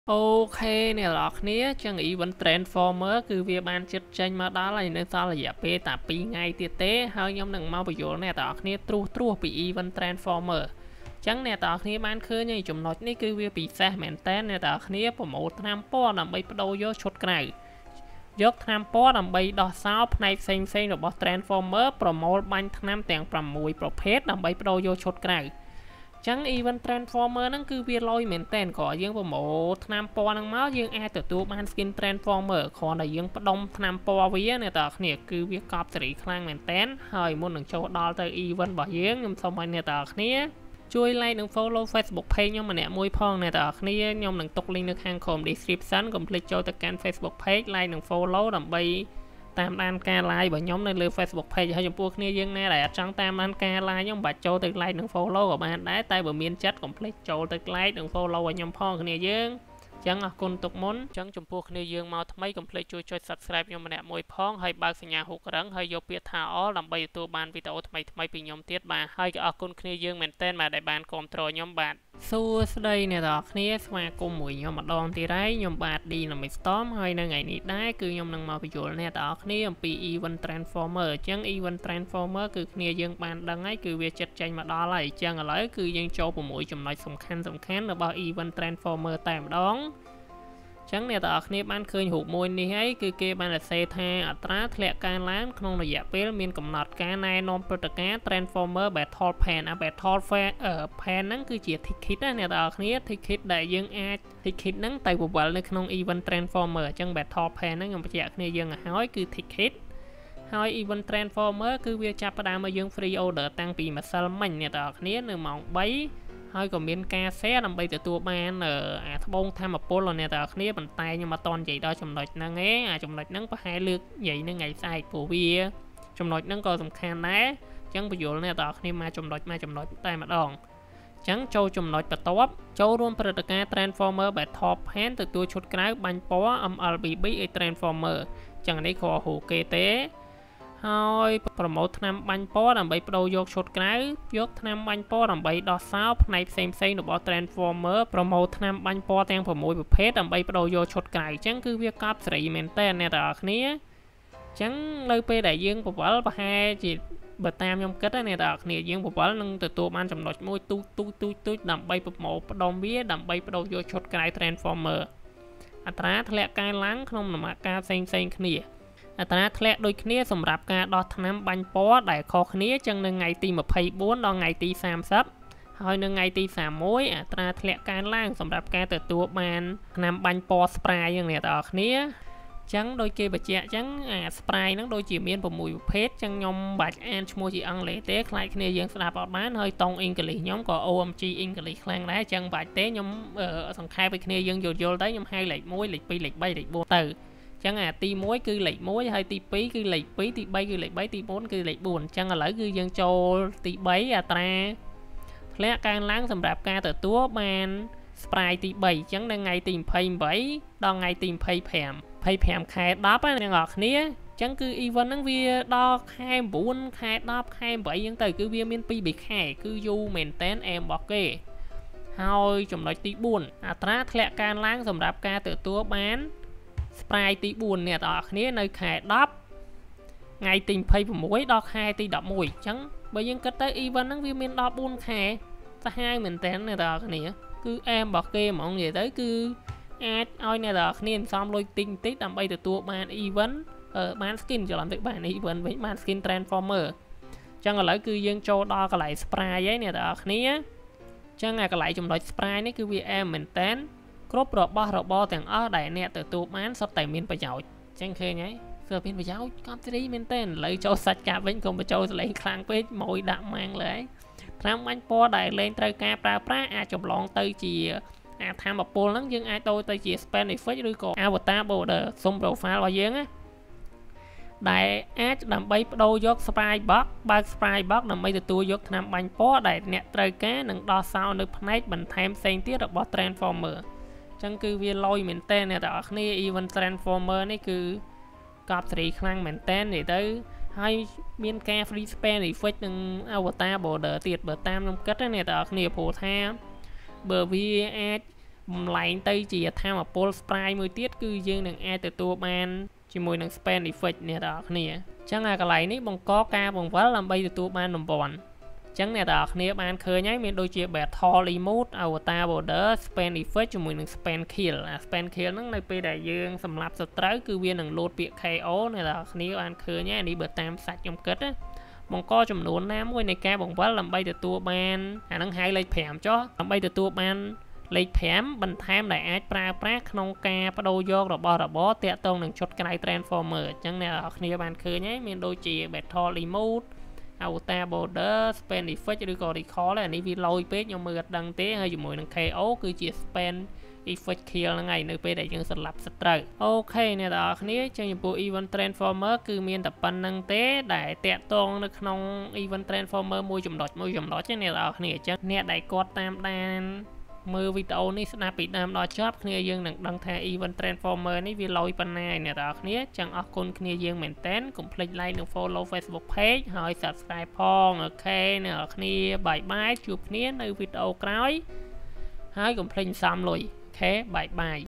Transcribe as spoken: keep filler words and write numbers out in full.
โอเคเนี่ยหรอกนี้จังอีวัน Transformer คือវាបានចិត្តចេញមកដល់ហើយនៅសល់រយៈពេលតែពីរថ្ងៃទៀតទេហើយខ្ញុំនឹងមកបញ្យល់អ្នកទាំងអស់គ្នាត្រួសត្រាសពី Event Transformer ចឹងអ្នកទាំងអស់គ្នាបានឃើញហើយចំណុចនេះគឺវាពិសេសមែនតើអ្នកទាំងអស់គ្នាប្រមូលថ្នាំពណ៌ដើម្បីបដូរយកឈុតក្រៅយកថ្នាំពណ៌ដើម្បីដោះសោផ្នែកផ្សេងផ្សេងរបស់ Transformer ប្រមូលបាញ់ថ្នាំទាំងប្រាំមួយប្រភេទដើម្បីបដូរយកឈុតក្រៅចឹង Event Transformer ហ្នឹងគឺវាលយមែនតែនក៏យើងប្រមូលថ្នាំពណ៌ហ្នឹងមកយើងអាចទទួលបាន Skin Transformer គ្រាន់តែយើងផ្ដុំថ្នាំពណ៌វាអ្នកទាំងអស់គ្នាគឺវាកប់សេរីខ្លាំងមែនតែនហើយមុននឹងចូលដល់ទៅ Event របស់យើងខ្ញុំសូមឲ្យអ្នកទាំងអស់គ្នាជួយ like និង follow Facebook page ខ្ញុំម្នាក់មួយផងអ្នកទាំងអស់គ្នាខ្ញុំនឹងទុក link នៅខាងក្រោម description កុំភ្លេចចូលទៅកាន់ Facebook page like និង follow ដើម្បីតាមដានការ live របស់ខ្ញុំនៅលើ Facebook page ហើយចំពោះគ្នាយើងណាដែលអត់ចង់តាមដានការ live ខ្ញុំបាច់ចូលទៅ like និង follow ក៏បានដែរតែបើមានចិត្តកុំភ្លេចចូលទៅ like និង follow ឲ្យខ្ញុំផងគ្នាយើងចឹងអរគុណទុកមុនចឹងចំពោះគ្នាយើងមកថ្មីកុំភ្លេចជួយចុច subscribe ខ្ញុំម្នាក់មួយផងហើយបើកសញ្ញាហូករឹងហើយយកពាក្យថា all ដើម្បីទទួលបានវីដេអូថ្មីថ្មីពីខ្ញុំទៀតបាទហើយក៏អរគុណគ្នាយើងមែនតើដែលបានគាំទ្រខ្ញុំបាទសួស្តីអ្នកទាំងអស់គ្នាស្វាគមន៍មួយខ្ញុំម្ដងទៀតហើយខ្ញុំបាទ Dynamic Storm ហើយនៅថ្ងៃនេះដែរគឺខ្ញុំនឹងមកបញ្យល់អ្នកទាំងអស់គ្នាអំពី Event Transformer អញ្ចឹង Event Transformer គឺគ្នាយើងបានដឹងហើយគឺវាចិត្តចេញមកដល់ហើយអញ្ចឹងឥឡូវគឺយើងចូលប្រមួយចំណុចសំខាន់សំខាន់របស់ Event Transformer តែម្ដងចឹងអ្នកទាំងអស់គ្នាបានឃើញរូបមួយនេះហើយគឺគេបានសរសេរថាអត្រាធ្លាក់កើនឡើងក្នុងរយៈពេលមានកំណត់ការណែនាំព្រឹត្តិការណ៍ Transformer Battle Pan អា Battle Pan ហ្នឹងគឺជា ticket ណាអ្នកទាំងអស់គ្នា ticket ដែលយើងអាច ticket ហ្នឹងទៅបវល់នៅក្នុង Event Transformer អញ្ចឹង Battle Pan ហ្នឹងខ្ញុំបញ្ជាក់គ្នាយើងឲ្យហើយគឺ ticket ហើយ Event Transformer គឺវាចាប់ផ្ដើមមកយើង free order តាំងពីម្សិលមិញអ្នកទាំងអស់គ្នានៅម៉ោងបីហើយក៏មានការ share ដើម្បីទទួលបានអាត្បូងធម្មពលអ្នកទាំងអស់គ្នាប៉ុន្តែខ្ញុំអត់តន់និយាយដល់ចំណុចហ្នឹងទេអាចំណុចហ្នឹងប្រហែលលើកនិយាយនៅថ្ងៃស្អែកព្រោះវាចំណុចហ្នឹងក៏សំខាន់ដែរអញ្ចឹងបញ្យល់អ្នកទាំងអស់គ្នាមកចំណុចមកចំណុចតែម្ដងអញ្ចឹងចូលចំណុចបន្ទាប់ចូលរួមព្រឹត្តិការណ៍ Transformer Battle Pan ទទួលឈុតក្រៅបាញ់ពណ៌ M L B B A Transformer អញ្ចឹងនេះគ្រាន់ហូគេទេហើយប្រម៉ូទថ្នាំបាញ់ពណ៌ដើម្បីបដូរយកឈុតក្រៅយកថ្នាំបាញ់ពណ៌ដើម្បីដោះសោផ្នែកផ្សេងផ្សេងរបស់ Transformer ប្រម៉ូទថ្នាំបាញ់ពណ៌ទាំងប្រាំមួយប្រភេទដើម្បីបដូរយកឈុតក្រៅអញ្ចឹងគឺវាកប់សេរីមែនតើអ្នកទាំងអស់គ្នាអញ្ចឹងនៅពេលដែលយើងបវល់ប្រហែលជាបើតាមខ្ញុំគិតណាអ្នកទាំងអស់គ្នាយើងបវល់នឹងទទួលបានចំណុចមួយទូចទូចទូចទូចដើម្បីប្រម៉ូទផ្ដុំវាដើម្បីបដូរយកឈុតក្រៅ Transformer អត្រាធ្លាក់កើនឡើងក្នុងដំណាក់កាលផ្សេងផ្សេងគ្នាអត្រាធ្លាក់ដូចគ្នាសម្រាប់ការដោះថ្នាំបាញ់ពណ៌ដែលខុសគ្នាចឹងនៅថ្ងៃទីម្ភៃបួនដល់ថ្ងៃទីសាមសិបហើយនៅថ្ងៃទីសាមមួយ អត្រាធ្លាក់កើនឡើងសម្រាប់ការទទួលបានថ្នាំបាញ់ពណ៌ spray យ៉ាងអ្នកទាំងអស់គ្នាចឹងដូចគេបញ្ជាក់ចឹងអា spray ហ្នឹងដូចជាមានប្រាំមួយប្រភេទចឹងខ្ញុំបាច់អានឈ្មោះជាអង់គ្លេសទេខ្លាចគ្នាយើងស្ដាប់អត់បានហើយតង់អ៊ីងគ្លីសខ្ញុំក៏ O M G អ៊ីងគ្លីសខ្លាំងដែរចឹងបាច់ទេខ្ញុំសង្ខេបឲ្យគ្នាយើងយល់យល់ទៅខ្ញុំហៅលេខមួយលេខពីរលេខបីលេខបួនទៅចឹងអាទីមួយគឺលេខមួយហើយទីពីរគឺលេខពីរទីបីគឺលេខបីទីបួនគឺលេខបួនអញ្ចឹងឥឡូវគឺយើងចូលទីបីអត្រាធ្លាក់កើនឡើងសម្រាប់ការទទួលបាន spray ទីបីអញ្ចឹងនៅថ្ងៃទីម្ភៃប្រាំដល់ថ្ងៃទីម្ភៃប្រាំ ម្ភៃប្រាំខែដប់ណាអ្នកនរគ្នាអញ្ចឹងគឺ event ហ្នឹងវាដល់ខែ9ខែដប់ខែ8អញ្ចឹងទៅគឺវាមានពីរខែគឺយូរមែនតែនអែមរបស់គេហើយចំណុចទីបួនអត្រាធ្លាក់កើនឡើងសម្រាប់ការទទួលបាន spray ទីបួនអ្នកទាំងអស់គ្នានៅខែដប់ថ្ងៃទីម្ភៃប្រាំមួយដល់ខែទីដប់មួយអញ្ចឹងបើយើងគិតទៅ event ហ្នឹងវាមានដល់បួនខែសាហាវមែនតើអ្នកទាំងអស់គ្នាគឺអែមរបស់គេហ្មងនិយាយទៅគឺអាចឲ្យអ្នកទាំងអស់គ្នាសំលុយតិចតិចដើម្បីទទួលបាន event បាន skin ច្រឡំទៅបាន event វិញបាន skin Transformer អញ្ចឹងឥឡូវគឺយើងចូលដល់កន្លែង spray ហើយអ្នកទាំងអស់គ្នាអញ្ចឹងអាកន្លែងចំណុច spray នេះគឺវាអែមមែនតើគ្រប់របស់របរទាំងអស់ដែលអ្នកទទួលបានសុទ្ធតែមានប្រយោជន៍អញ្ចឹងឃើញហើយគឺមានប្រយោជន៍កប់សេរីមែនតើឥឡូវចូលសាច់កាប់វិញកុំបញ្ចូលសលេងខ្លាំងពេកម៉ួយដាក់ម៉ាំងលើហើយថ្នាំបាញ់ពណ៌ដែលលែងត្រូវការប្រើប្រាស់អាចចម្លងទៅជាអាធម្មពលហ្នឹងយើងអាចដូរទៅជា spell effect ឬក៏ avatar border សុំ profile របស់យើងណាដែលអាចដើម្បីបដូរយក spray box បើក spray box ដើម្បីទទួលយកថ្នាំបាញ់ពណ៌ដែលអ្នកត្រូវការនិងដោះសោនៅផ្នែកបន្ថែមផ្សេងទៀតរបស់ Transformerចឹងគឺវាលយមែនតើអ្នកទាំងអស់គ្នា Event Transformer នេះគឺកប់សេរីខ្លាំងមែនតើនិយាយទៅហើយមានការ free spell effect និង avatar border ទៀតបើតាមខ្ញុំគិតណាអ្នកទាំងអស់គ្នាព្រោះថាបើវាអាច lại tới chỉ tham ở pole sprite mới tiết cứ dương đừng ai từ tua ban chỉ mùi đừng spend effect nè đó nè chẳng là cái này ní bằng có ca bằng vớ làm bây từ tua ban đồng bọn chẳng nè đó nè ban khơi nhái miền đôi chia bẻ thò remote avatar border spend effect chỉ mùi đừng spend kill à spend kill nó này bây đại dương sầm lạp sập trái cứ viên đừng load bị ca o nè đó nè ban khơi nhái đi bật tam sạch trong kết á bằng có chùm nón nám với này ca bằng vớ làm bây từ tua ban à nó hay lấy phèm cho làm bây từ tua ban lấy phèm bắn tham đại ác pra pra không ca bắt đầu vô rồi bỏ rồi bỏ tẹt tông đừng chốt cái transformer chẳng nè kia bàn khơi nhé miền đôi chỉ bẹt thò remote avatar border spend effect cho đi còn đi khó là ní vì lôi page nhưng mà đăng tế hơi dùng mùi đằng ca o cứ chỉ spend effect kill là ngày nơi page đại dương sật lập sật trời ok nè đó kia trong những bộ event transformer cứ miền tập ban đăng tế đại tẹt tông được không event transformer môi chùm đọt môi chùm đó chứ nè đó kia chắc nè đại cột tam đan mưa video ní snap bị đam đo chop kia dương đừng đăng thay event transformer ní vì lôi pan này nè đó kia chẳng ở con kia dương maintain complete like đừng follow Facebook page hỏi subscribe phong ok nè kia bye bye chụp kia nơi video cái hỏi complete xong rồi ok bye bye